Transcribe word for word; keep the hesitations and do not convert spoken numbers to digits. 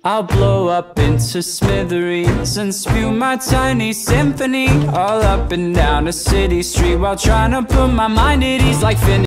I'll blow up into smithereens and spew my tiny symphony all up and down a city street while trying to put my mind at ease like Finn.